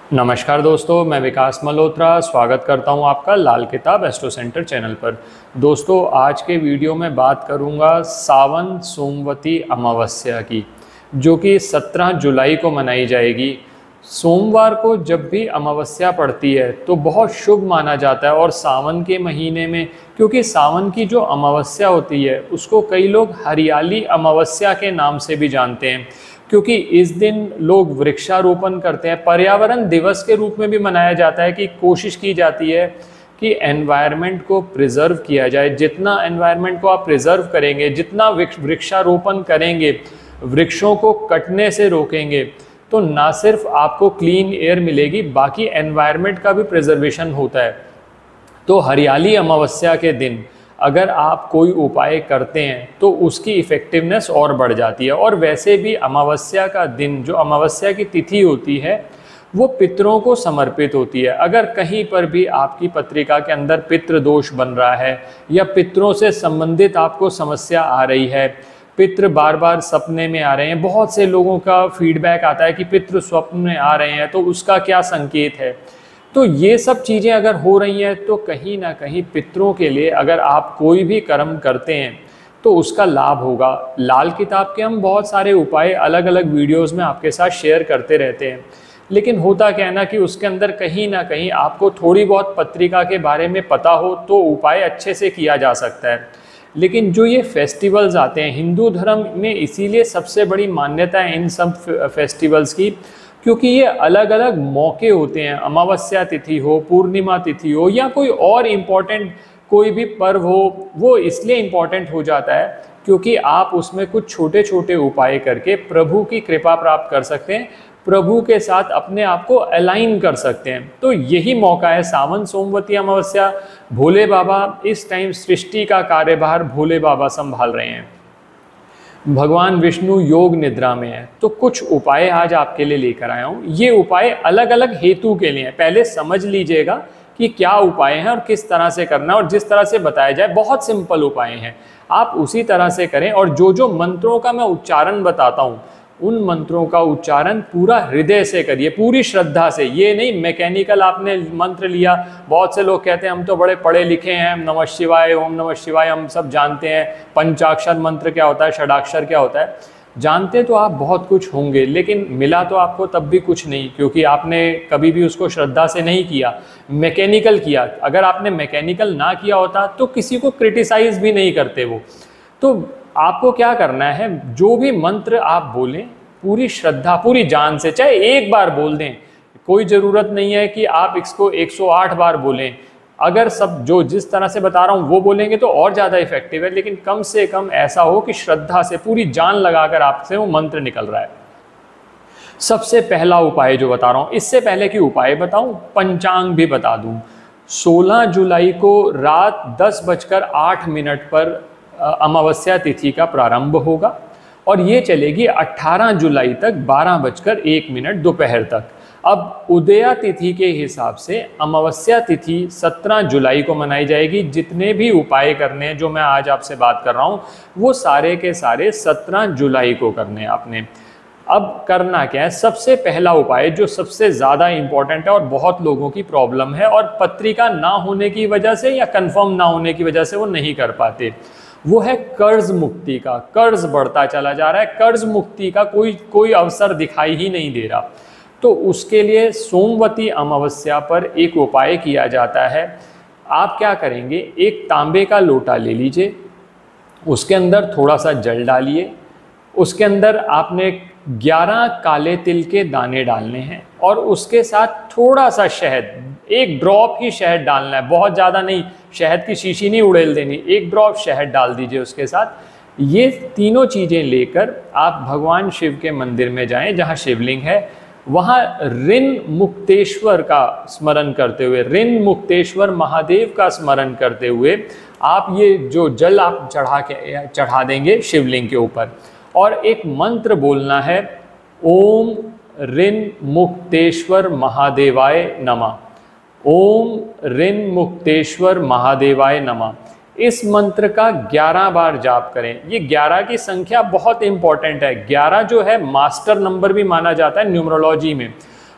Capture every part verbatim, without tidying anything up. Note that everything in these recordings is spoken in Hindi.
नमस्कार दोस्तों, मैं विकास मल्होत्रा स्वागत करता हूं आपका लाल किताब एस्ट्रो सेंटर चैनल पर। दोस्तों, आज के वीडियो में बात करूंगा सावन सोमवती अमावस्या की, जो कि सत्रह जुलाई को मनाई जाएगी। सोमवार को जब भी अमावस्या पड़ती है तो बहुत शुभ माना जाता है, और सावन के महीने में, क्योंकि सावन की जो अमावस्या होती है उसको कई लोग हरियाली अमावस्या के नाम से भी जानते हैं, क्योंकि इस दिन लोग वृक्षारोपण करते हैं। पर्यावरण दिवस के रूप में भी मनाया जाता है कि कोशिश की जाती है कि एनवायरनमेंट को प्रिजर्व किया जाए। जितना एनवायरनमेंट को आप प्रिजर्व करेंगे, जितना वृक्षारोपण करेंगे, वृक्षों को कटने से रोकेंगे, तो ना सिर्फ आपको क्लीन एयर मिलेगी, बाकी एनवायरनमेंट का भी प्रिजर्वेशन होता है। तो हरियाली अमावस्या के दिन अगर आप कोई उपाय करते हैं तो उसकी इफ़ेक्टिवनेस और बढ़ जाती है। और वैसे भी अमावस्या का दिन, जो अमावस्या की तिथि होती है, वो पितरों को समर्पित होती है। अगर कहीं पर भी आपकी पत्रिका के अंदर पितृ दोष बन रहा है या पितरों से संबंधित आपको समस्या आ रही है, पितृ बार बार सपने में आ रहे हैं, बहुत से लोगों का फीडबैक आता है कि पितृ स्वप्न में आ रहे हैं, तो उसका क्या संकेत है। तो ये सब चीज़ें अगर हो रही हैं तो कहीं ना कहीं पितरों के लिए अगर आप कोई भी कर्म करते हैं तो उसका लाभ होगा। लाल किताब के हम बहुत सारे उपाय अलग अलग वीडियोस में आपके साथ शेयर करते रहते हैं, लेकिन होता क्या है ना कि उसके अंदर कहीं ना कहीं आपको थोड़ी बहुत पत्रिका के बारे में पता हो तो उपाय अच्छे से किया जा सकता है। लेकिन जो ये फेस्टिवल्स आते हैं हिंदू धर्म में, इसीलिए सबसे बड़ी मान्यता है इन सब फेस्टिवल्स की, क्योंकि ये अलग अलग मौके होते हैं। अमावस्या तिथि हो, पूर्णिमा तिथि हो, या कोई और इम्पोर्टेंट कोई भी पर्व हो, वो इसलिए इम्पोर्टेंट हो जाता है क्योंकि आप उसमें कुछ छोटे छोटे उपाय करके प्रभु की कृपा प्राप्त कर सकते हैं, प्रभु के साथ अपने आप को अलाइन कर सकते हैं। तो यही मौका है सावन सोमवती अमावस्या। भोले बाबा इस टाइम सृष्टि का कार्यभार भोले बाबा संभाल रहे हैं, भगवान विष्णु योग निद्रा में है। तो कुछ उपाय आज आपके लिए लेकर आया हूँ। ये उपाय अलग अलग हेतु के लिए हैं। पहले समझ लीजिएगा कि क्या उपाय हैं और किस तरह से करना है, और जिस तरह से बताया जाए बहुत सिंपल उपाय हैं, आप उसी तरह से करें। और जो जो मंत्रों का मैं उच्चारण बताता हूँ उन मंत्रों का उच्चारण पूरा हृदय से करिए, पूरी श्रद्धा से। ये नहीं मैकेनिकल आपने मंत्र लिया। बहुत से लोग कहते हैं हम तो बड़े पढ़े लिखे हैं, नमः शिवाय, ओम नमः शिवाय हम सब जानते हैं, पंचाक्षर मंत्र क्या होता है, षडाक्षर क्या होता है। जानते तो आप बहुत कुछ होंगे, लेकिन मिला तो आपको तब भी कुछ नहीं, क्योंकि आपने कभी भी उसको श्रद्धा से नहीं किया, मैकेनिकल किया। अगर आपने मैकेनिकल ना किया होता तो किसी को क्रिटिसाइज भी नहीं करते वो। तो आपको क्या करना है, जो भी मंत्र आप बोलें पूरी श्रद्धा पूरी जान से, चाहे एक बार बोल दें, कोई ज़रूरत नहीं है कि आप इसको एक सौ आठ बार बोलें। अगर सब जो जिस तरह से बता रहा हूँ वो बोलेंगे तो और ज़्यादा इफेक्टिव है, लेकिन कम से कम ऐसा हो कि श्रद्धा से पूरी जान लगाकर आपसे वो मंत्र निकल रहा है। सबसे पहला उपाय जो बता रहा हूँ, इससे पहले कि उपाय बताऊँ पंचांग भी बता दूँ। सोलह जुलाई को रात दस बजकर आठ मिनट पर अमावस्या तिथि का प्रारंभ होगा और ये चलेगी अठारह जुलाई तक बारह बजकर एक मिनट दोपहर तक। अब उदया तिथि के हिसाब से अमावस्या तिथि सत्रह जुलाई को मनाई जाएगी। जितने भी उपाय करने हैं जो मैं आज आपसे बात कर रहा हूँ वो सारे के सारे सत्रह जुलाई को करने हैं आपने। अब करना क्या है, सबसे पहला उपाय जो सबसे ज़्यादा इम्पॉर्टेंट है और बहुत लोगों की प्रॉब्लम है, और पत्रिका ना होने की वजह से या कंफर्म ना होने की वजह से वो नहीं कर पाते, वो है कर्ज मुक्ति का। कर्ज बढ़ता चला जा रहा है, कर्ज मुक्ति का कोई कोई अवसर दिखाई ही नहीं दे रहा। तो उसके लिए सोमवती अमावस्या पर एक उपाय किया जाता है। आप क्या करेंगे, एक तांबे का लोटा ले लीजिए, उसके अंदर थोड़ा सा जल डालिए, उसके अंदर आपने ग्यारह काले तिल के दाने डालने हैं, और उसके साथ थोड़ा सा शहद, एक ड्रॉप ही शहद डालना है, बहुत ज़्यादा नहीं, शहद की शीशी नहीं उड़ेल देनी, एक ड्रॉप शहद डाल दीजिए उसके साथ। ये तीनों चीज़ें लेकर आप भगवान शिव के मंदिर में जाएं जहाँ शिवलिंग है, वहाँ ऋण मुक्तेश्वर का स्मरण करते हुए, ऋण मुक्तेश्वर महादेव का स्मरण करते हुए आप ये जो जल आप चढ़ा के चढ़ा देंगे शिवलिंग के ऊपर, और एक मंत्र बोलना है, ओम ऋण मुक्तेश्वर महादेवाय नमः, ओम ऋण मुक्तेश्वर महादेवाय नमः। इस मंत्र का ग्यारह बार जाप करें। ये ग्यारह की संख्या बहुत इंपॉर्टेंट है। ग्यारह जो है मास्टर नंबर भी माना जाता है न्यूमरोलॉजी में।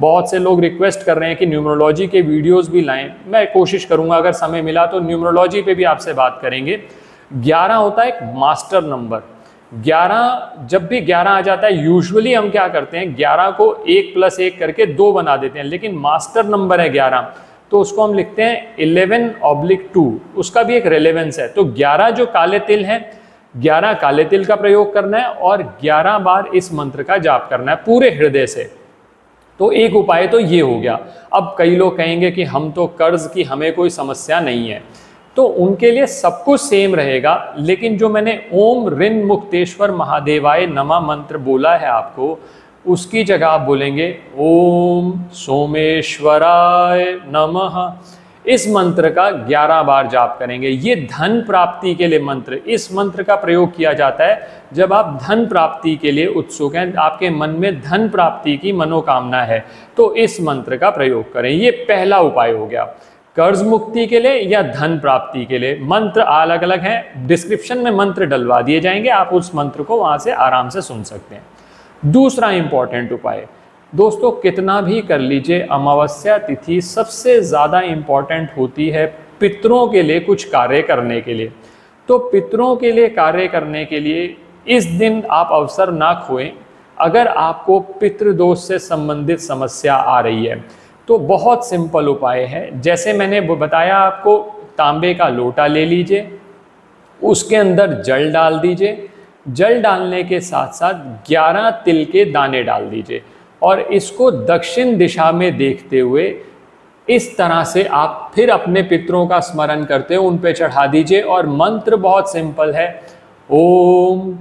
बहुत से लोग रिक्वेस्ट कर रहे हैं कि न्यूमरोलॉजी के वीडियोस भी लाएं, मैं कोशिश करूंगा अगर समय मिला तो न्यूमरोलॉजी पे भी आपसे बात करेंगे। ग्यारह होता है एक मास्टर नंबर। ग्यारह जब भी ग्यारह आ जाता है यूजुअली हम क्या करते हैं, ग्यारह को एक प्लस एक करके दो बना देते हैं, लेकिन मास्टर नंबर है ग्यारह तो उसको हम लिखते हैं इलेवन ऑब्लिक टू, उसका भी एक रेलेवेंस है। तो ग्यारह जो काले तिल है, ग्यारह काले तिल का प्रयोग करना है और ग्यारह बार इस मंत्र का जाप करना है पूरे हृदय से। तो एक उपाय तो ये हो गया। अब कई लोग कहेंगे कि हम तो कर्ज की हमें कोई समस्या नहीं है, तो उनके लिए सब कुछ सेम रहेगा, लेकिन जो मैंने ओम ऋण मुक्तेश्वर महादेवाय नमः मंत्र बोला है आपको, उसकी जगह आप बोलेंगे ओम सोमेश्वराय नमः। इस मंत्र का ग्यारह बार जाप करेंगे। ये धन प्राप्ति के लिए मंत्र, इस मंत्र का प्रयोग किया जाता है जब आप धन प्राप्ति के लिए उत्सुक हैं, आपके मन में धन प्राप्ति की मनोकामना है, तो इस मंत्र का प्रयोग करें। ये पहला उपाय हो गया कर्ज मुक्ति के लिए या धन प्राप्ति के लिए। मंत्र अलग अलग हैं, डिस्क्रिप्शन में मंत्र डलवा दिए जाएंगे, आप उस मंत्र को वहां से आराम से सुन सकते हैं। दूसरा इंपॉर्टेंट उपाय दोस्तों, कितना भी कर लीजिए, अमावस्या तिथि सबसे ज़्यादा इंपॉर्टेंट होती है पितरों के लिए कुछ कार्य करने के लिए। तो पितरों के लिए कार्य करने के लिए इस दिन आप अवसर ना खोएं। अगर आपको पितृदोष से संबंधित समस्या आ रही है तो बहुत सिंपल उपाय है। जैसे मैंने बताया आपको, तांबे का लोटा ले लीजिए, उसके अंदर जल डाल दीजिए, जल डालने के साथ साथ ग्यारह तिल के दाने डाल दीजिए और इसको दक्षिण दिशा में देखते हुए इस तरह से आप फिर अपने पितरों का स्मरण करते हो उन पे चढ़ा दीजिए। और मंत्र बहुत सिंपल है, ओम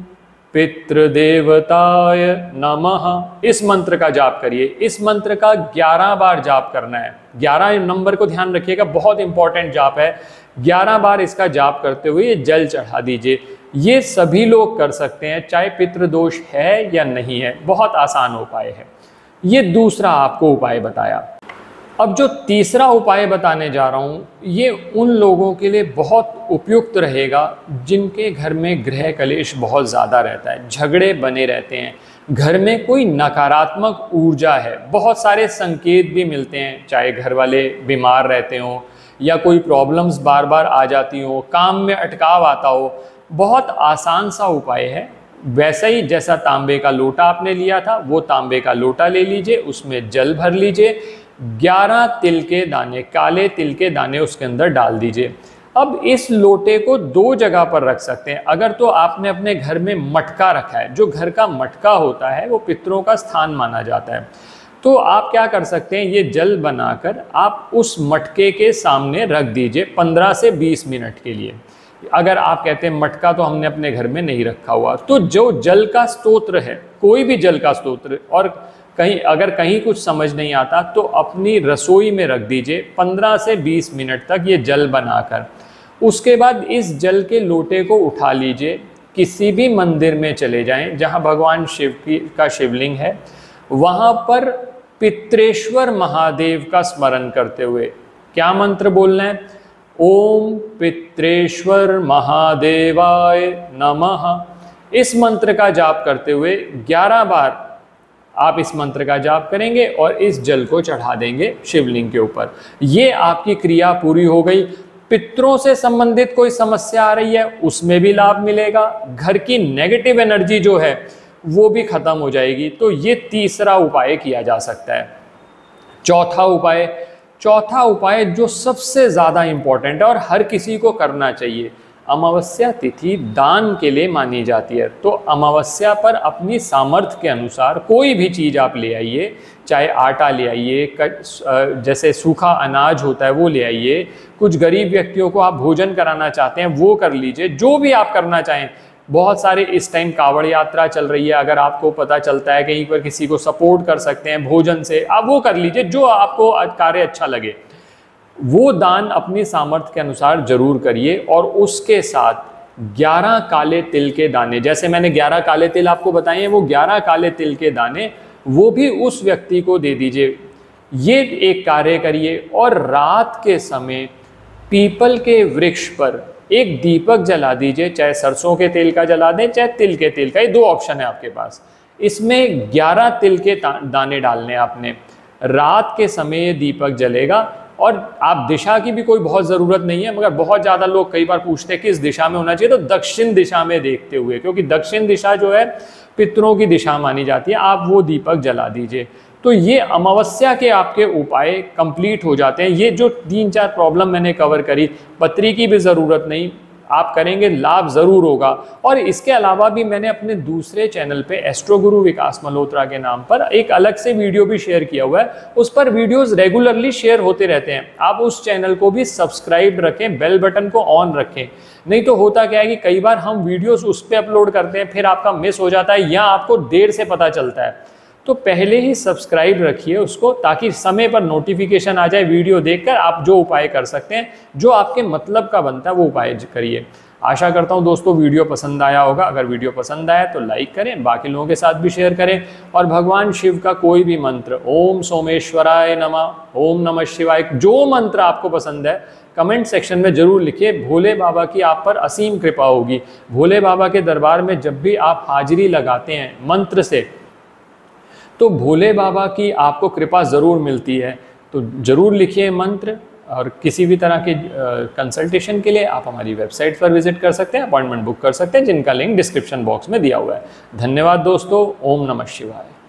पितृदेवताय नमः। इस मंत्र का जाप करिए। इस मंत्र का ग्यारह बार जाप करना है। ग्यारह नंबर को ध्यान रखिएगा, बहुत इंपॉर्टेंट जाप है। ग्यारह बार इसका जाप करते हुए ये जल चढ़ा दीजिए। ये सभी लोग कर सकते हैं, चाहे पितृदोष है या नहीं है, बहुत आसान उपाय है। ये दूसरा आपको उपाय बताया। अब जो तीसरा उपाय बताने जा रहा हूँ, ये उन लोगों के लिए बहुत उपयुक्त रहेगा जिनके घर में गृह कलेश बहुत ज़्यादा रहता है, झगड़े बने रहते हैं, घर में कोई नकारात्मक ऊर्जा है, बहुत सारे संकेत भी मिलते हैं, चाहे घर वाले बीमार रहते हों या कोई प्रॉब्लम्स बार बार आ जाती हो, काम में अटकाव आता हो। बहुत आसान सा उपाय है। वैसे ही जैसा तांबे का लोटा आपने लिया था, वो तांबे का लोटा ले लीजिए, उसमें जल भर लीजिए, ग्यारह तिल के दाने, काले तिल के दाने उसके अंदर डाल दीजिए। अब इस लोटे को दो जगह पर रख सकते हैं। अगर तो आपने अपने घर में मटका रखा है, जो घर का मटका होता है वो पितरों का स्थान माना जाता है, तो आप क्या कर सकते हैं, ये जल बनाकर आप उस मटके के सामने रख दीजिए पंद्रह से बीस मिनट के लिए। अगर आप कहते हैं मटका तो हमने अपने घर में नहीं रखा हुआ, तो जो जल का स्तोत्र है, कोई भी जल का स्तोत्र, और कहीं अगर कहीं कुछ समझ नहीं आता तो अपनी रसोई में रख दीजिए पंद्रह से बीस मिनट तक ये जल बनाकर। उसके बाद इस जल के लोटे को उठा लीजिए, किसी भी मंदिर में चले जाएं जहां भगवान शिव की का शिवलिंग है, वहां पर पित्रेश्वर महादेव का स्मरण करते हुए क्या मंत्र बोलना है, ओम पित्रेश्वर महादेवाय नमः। इस मंत्र का जाप करते हुए ग्यारह बार आप इस मंत्र का जाप करेंगे और इस जल को चढ़ा देंगे शिवलिंग के ऊपर। ये आपकी क्रिया पूरी हो गई। पितरों से संबंधित कोई समस्या आ रही है उसमें भी लाभ मिलेगा, घर की नेगेटिव एनर्जी जो है वो भी खत्म हो जाएगी। तो ये तीसरा उपाय किया जा सकता है। चौथा उपाय चौथा उपाय जो सबसे ज़्यादा इम्पोर्टेंट है और हर किसी को करना चाहिए, अमावस्या तिथि दान के लिए मानी जाती है। तो अमावस्या पर अपनी सामर्थ्य के अनुसार कोई भी चीज़ आप ले आइए, चाहे आटा ले आइए, जैसे सूखा अनाज होता है वो ले आइए, कुछ गरीब व्यक्तियों को आप भोजन कराना चाहते हैं वो कर लीजिए, जो भी आप करना चाहें। बहुत सारे इस टाइम कावड़ यात्रा चल रही है, अगर आपको पता चलता है कहीं पर किसी को सपोर्ट कर सकते हैं भोजन से, आप वो कर लीजिए, जो आपको कार्य अच्छा लगे वो दान अपनी सामर्थ्य के अनुसार जरूर करिए। और उसके साथ ग्यारह काले तिल के दाने, जैसे मैंने ग्यारह काले तिल आपको बताए हैं, वो ग्यारह काले तिल के दाने वो भी उस व्यक्ति को दे दीजिए। ये एक कार्य करिए। और रात के समय पीपल के वृक्ष पर एक दीपक जला दीजिए, चाहे सरसों के तेल का जला दें चाहे तिल के तेल का, ये दो ऑप्शन है आपके पास। इसमें ग्यारह तिल के दाने डालने आपने। रात के समय ये दीपक जलेगा। और आप दिशा की भी कोई बहुत ज़रूरत नहीं है, मगर बहुत ज़्यादा लोग कई बार पूछते हैं कि इस दिशा में होना चाहिए, तो दक्षिण दिशा में देखते हुए, क्योंकि दक्षिण दिशा जो है पितरों की दिशा मानी जाती है, आप वो दीपक जला दीजिए। तो ये अमावस्या के आपके उपाय कंप्लीट हो जाते हैं। ये जो तीन चार प्रॉब्लम मैंने कवर करी, पत्री की भी ज़रूरत नहीं, आप करेंगे लाभ ज़रूर होगा। और इसके अलावा भी मैंने अपने दूसरे चैनल पे एस्ट्रो गुरु विकास मल्होत्रा के नाम पर एक अलग से वीडियो भी शेयर किया हुआ है, उस पर वीडियोस रेगुलरली शेयर होते रहते हैं। आप उस चैनल को भी सब्सक्राइब रखें, बेल बटन को ऑन रखें। नहीं तो होता क्या है कि कई बार हम वीडियोस उस पर अपलोड करते हैं, फिर आपका मिस हो जाता है या आपको देर से पता चलता है। तो पहले ही सब्सक्राइब रखिए उसको, ताकि समय पर नोटिफिकेशन आ जाए, वीडियो देखकर आप जो उपाय कर सकते हैं, जो आपके मतलब का बनता है, वो उपाय करिए। आशा करता हूँ दोस्तों वीडियो पसंद आया होगा। अगर वीडियो पसंद आया तो लाइक करें, बाकी लोगों के साथ भी शेयर करें। और भगवान शिव का कोई भी मंत्र, ओम सोमेश्वराय नमः, ओम नमः शिवाय, जो मंत्र आपको पसंद है कमेंट सेक्शन में जरूर लिखिए। भोले बाबा की आप पर असीम कृपा होगी। भोले बाबा के दरबार में जब भी आप हाजिरी लगाते हैं मंत्र से, तो भोले बाबा की आपको कृपा ज़रूर मिलती है। तो ज़रूर लिखिए मंत्र। और किसी भी तरह के कंसल्टेशन के लिए आप हमारी वेबसाइट पर विजिट कर सकते हैं, अपॉइंटमेंट बुक कर सकते हैं, जिनका लिंक डिस्क्रिप्शन बॉक्स में दिया हुआ है। धन्यवाद दोस्तों। ओम नमः शिवाय।